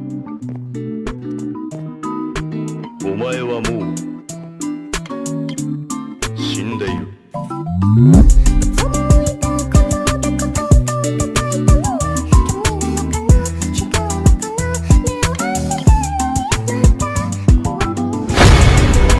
お前はもう死んでいる。